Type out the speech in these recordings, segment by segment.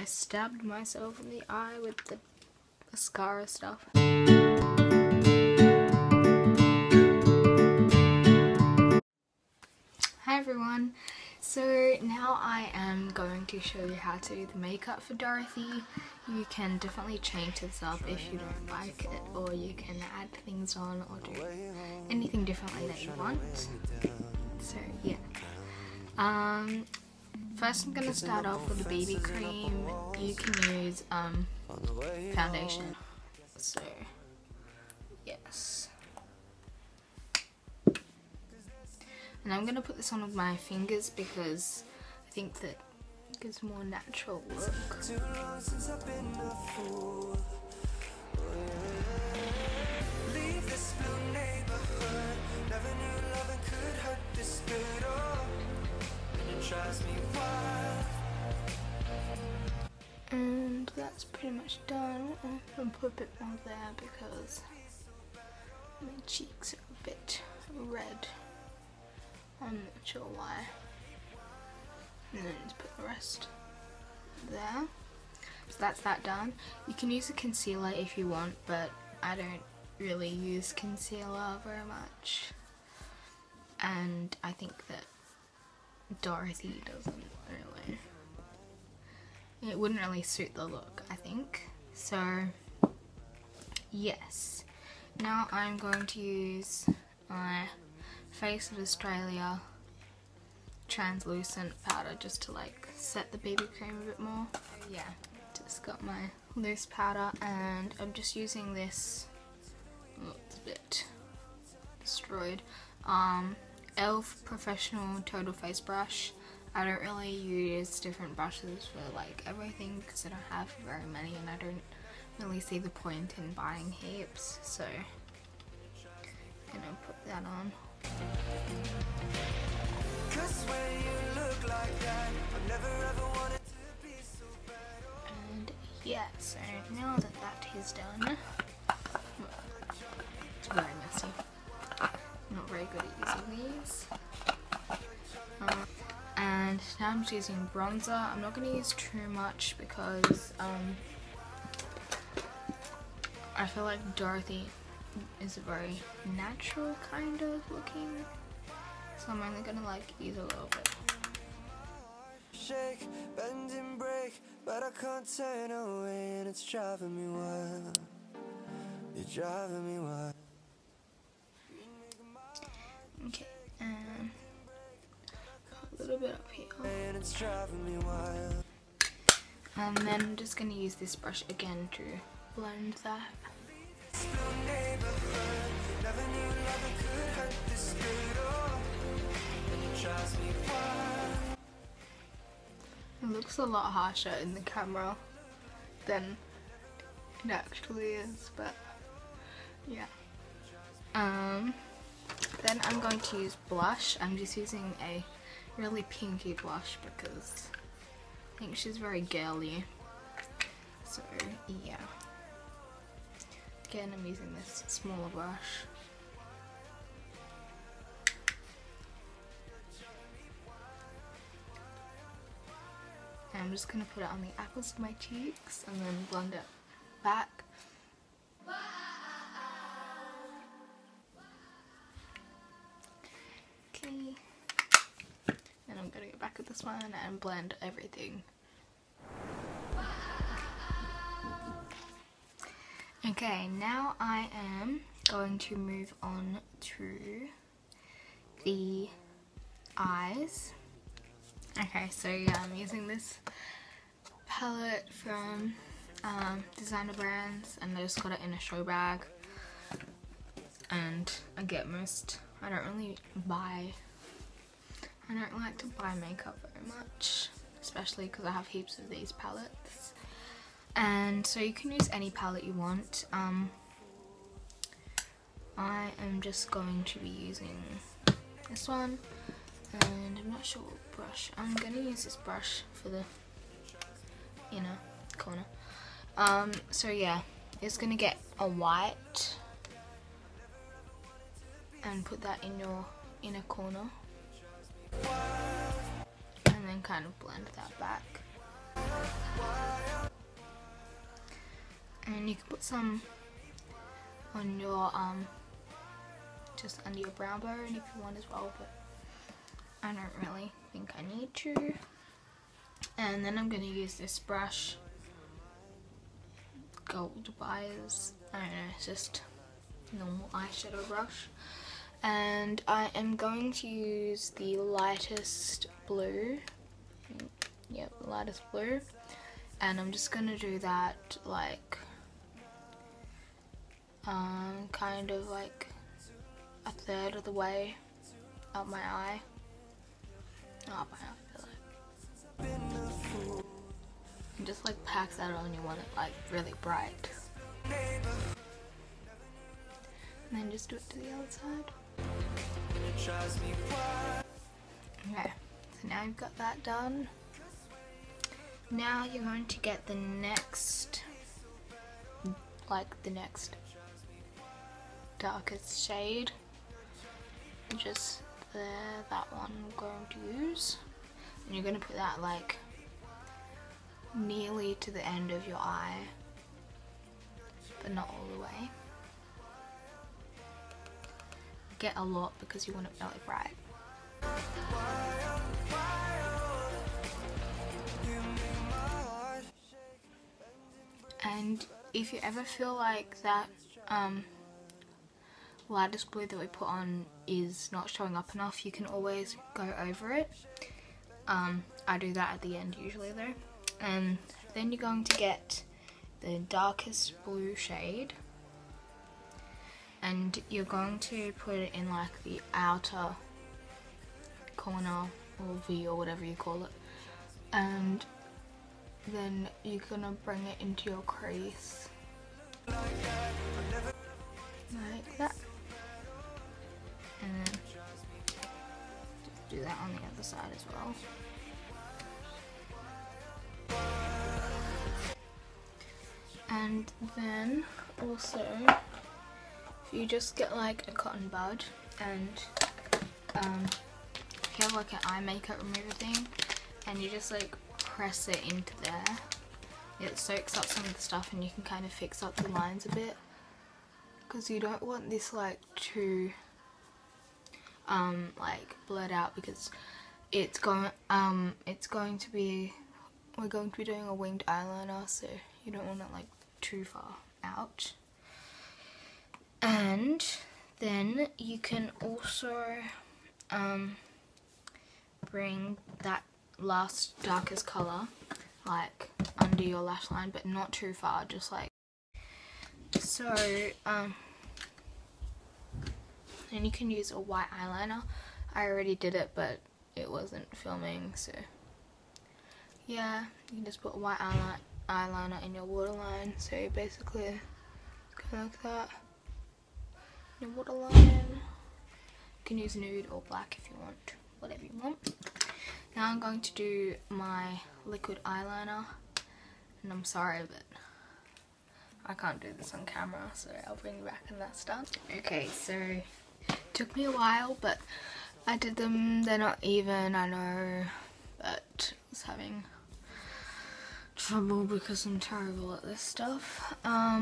I stabbed myself in the eye with the mascara stuff. Hi everyone, so now I am going to show you how to do the makeup for Dorothy. You can definitely change this up if you don't like it, or you can add things on or do anything differently that you want. So yeah. First I'm going to start off with a BB cream. You can use foundation. So yes. And I'm going to put this on with my fingers because I think that it gives a more natural look. And that's pretty much done. I'm going to put a bit more there because my cheeks are a bit red. I'm not sure why. And then just put the rest there. So that's that done. You can use a concealer if you want, but I don't really use concealer very much. And I think that Dorothy doesn't really. It wouldn't really suit the look, I think. So, yes. Now I'm going to use my Face of Australia translucent powder just to like set the BB cream a bit more. Yeah, just got my loose powder and I'm just using this, oh, it's a bit destroyed, e.l.f. Professional Total Face Brush. I don't really use different brushes for like everything because I don't have very many and I don't really see the point in buying heaps, so I'm gonna put that on. And yeah, so now that that is done, it's very messy. I'm not very good at using these. And now I'm just using bronzer. I'm not going to use too much because I feel like Dorothy is a very natural kind of looking, so I'm only gonna like use a little bit. Shake, bend and break, but I can't turn away and it's driving me wild. You're driving me wild. Okay, and a little bit up here. And it's driving me wild. And then I'm just gonna use this brush again to blend that. It looks a lot harsher in the camera than it actually is, but yeah. Then I'm going to use blush. I'm just using a really pinky blush because I think she's very girly. So yeah. Again, I'm using this smaller brush. And I'm just going to put it on the apples of my cheeks and then blend it back. Okay. Then I'm going to go back at this one and blend everything. Okay, now I am going to move on to the eyes. Okay, so yeah, I'm using this palette from Designer Brands and I just got it in a show bag. And I don't like to buy makeup very much, especially because I have heaps of these palettes. And so you can use any palette you want. I am just going to be using this one, and I'm not sure what brush. I'm going to use this brush for the inner corner. So yeah, it's going to get a white and put that in your inner corner and then kind of blend that back. And you can put some on your just under your brow bone if you want as well, but I don't really think I need to. And then I'm going to use this brush, Gold Buyers, I don't know, it's just normal eyeshadow brush. And I am going to use the lightest blue, yep, lightest blue, and I'm just going to do that like, kind of like a third of the way up my eye. Up my eye, and just like packs that on. You want it like really bright, and then just do it to the other side. Okay, so now you've got that done. Now you're going to get the next, like the next darkest shade, just there, that one I'm going to use, and you're going to put that like nearly to the end of your eye, but not all the way. Get a lot because you want it really bright. And if you ever feel like that lightest blue that we put on is not showing up enough, you can always go over it. I do that at the end usually though. And then you're going to get the darkest blue shade, and you're going to put it in like the outer corner or V or whatever you call it, and then you're gonna bring it into your crease like that, and then just do that on the other side as well. And then also, if you just get like a cotton bud and if you have like an eye makeup remover thing, and you just like press it into there, it soaks up some of the stuff and you can kind of fix up the lines a bit, because you don't want this like to like blurred out, because it's going to be, we're going to be doing a winged eyeliner, so you don't want it like too far out. And then you can also bring that last darkest colour like under your lash line, but not too far, just like so. And you can use a white eyeliner. I already did it, but it wasn't filming, so yeah, you can just put white eyeliner in your waterline. So basically it's kind of like that, your waterline. You can use nude or black if you want, whatever you want. Now I'm going to do my liquid eyeliner, and I'm sorry but I can't do this on camera, so I'll bring you back when that's done. Okay, so it took me a while, but I did them. They're not even, I know, but I was having trouble because I'm terrible at this stuff.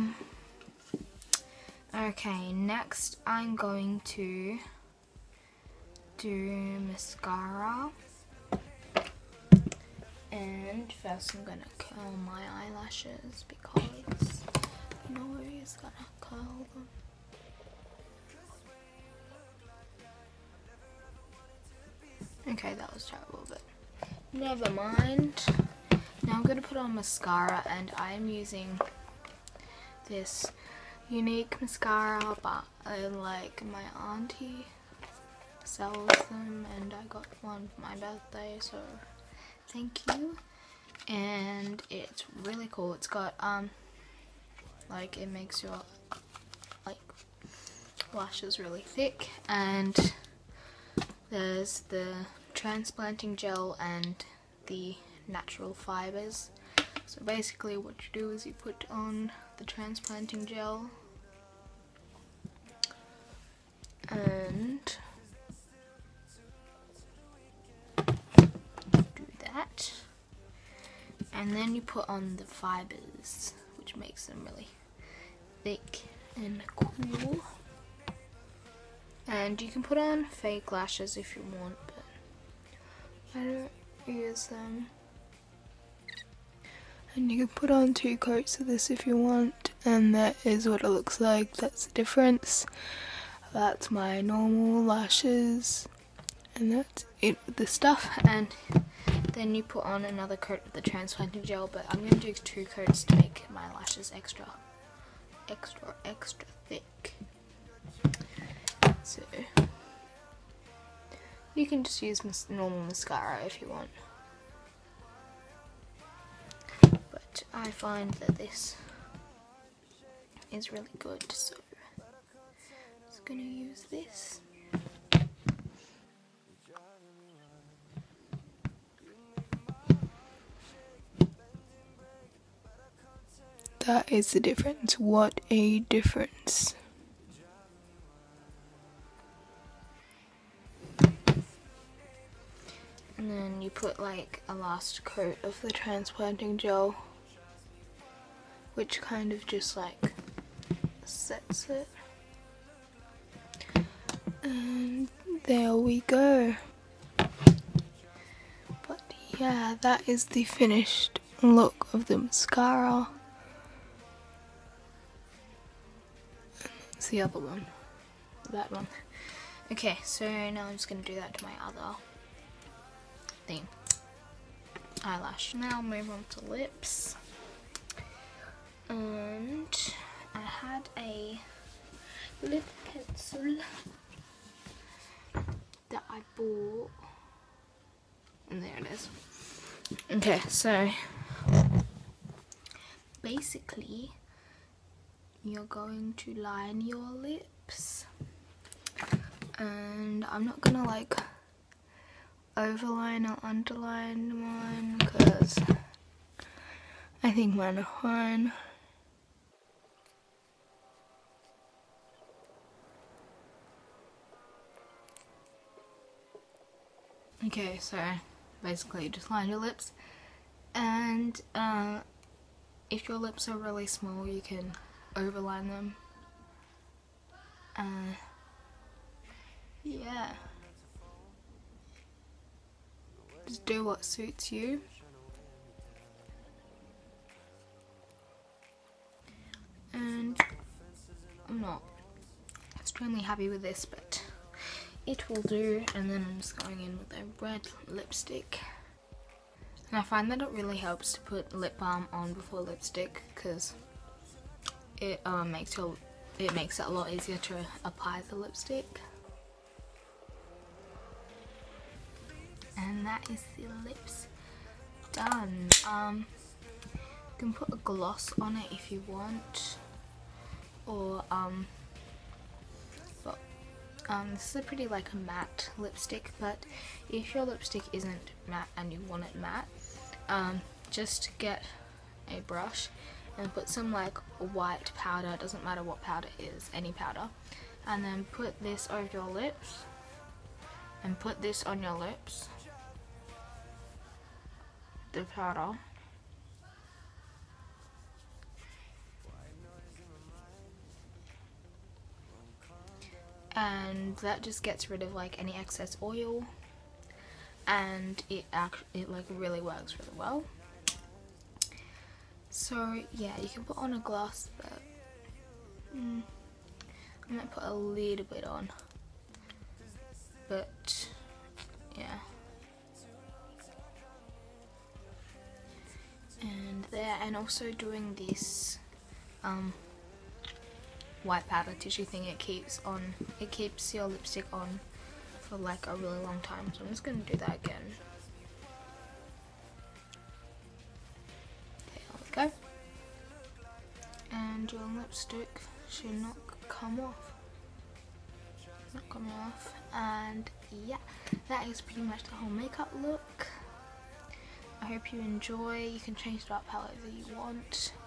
Okay, next I'm going to do mascara, and first I'm gonna curl my eyelashes because nobody's gonna curl them. Okay, that was terrible, but never mind. Now I'm gonna put on mascara, and I'm using this unique mascara, but like my auntie sells them and I got one for my birthday, so thank you. And it's really cool. It's got like, it makes your like lashes really thick, and there's the transplanting gel and the natural fibers. So basically what you do is you put on the transplanting gel and do that, and then you put on the fibers, which makes them really thick and cool. And you can put on fake lashes if you want, but I don't use them. And you can put on 2 coats of this if you want, and that is what it looks like. That's the difference. That's my normal lashes, and that's it with the stuff. And then you put on another coat of the transplanting gel, but I'm going to do 2 coats to make my lashes extra thick. So you can just use normal mascara if you want, but I find that this is really good, so I'm just going to use this. That is the difference. What a difference. And then you put like a last coat of the transplanting gel, which kind of just like sets it. And there we go. But yeah, that is the finished look of the mascara. And that's the other one. That one. Okay, so now I'm just going to do that to my other thing. Eyelash. Now move on to lips. And I had a lip pencil that I bought. And there it is. Okay, so basically you're going to line your lips. And I'm not gonna like overline or underline mine because I think mine are fine. Okay, so basically just line your lips, and if your lips are really small you can overline them. Yeah. Just do what suits you. And I'm not extremely happy with this, but it will do. And then I'm just going in with a red lipstick. And I find that it really helps to put lip balm on before lipstick because it makes it a lot easier to apply the lipstick. And that is the lips done. You can put a gloss on it if you want, or this is a pretty like a matte lipstick, but if your lipstick isn't matte and you want it matte, just get a brush and put some like white powder, it doesn't matter what powder it is, any powder, and then put this over your lips and put this on your lips, the powder. And that just gets rid of like any excess oil, and it like really works really well. So yeah, you can put on a gloss, but I might put a little bit on, but yeah. And there, and also doing this white powder tissue thing, it keeps your lipstick on for like a really long time, so I'm just going to do that again. Okay, there we go. And your lipstick should not come off. Not coming off. And yeah, that is pretty much the whole makeup look. I hope you enjoy. You can change it up however you want.